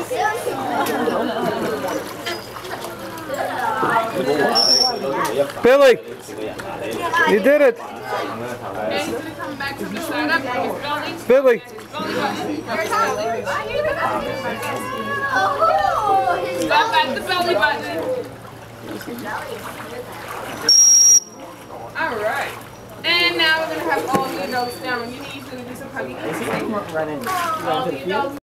Billy, you did it. And he's gonna come back to the side up with his belly. Billy. Stop at the belly button. Alright. And now we're gonna have all the adults down. You need to do some huggy. All the adults.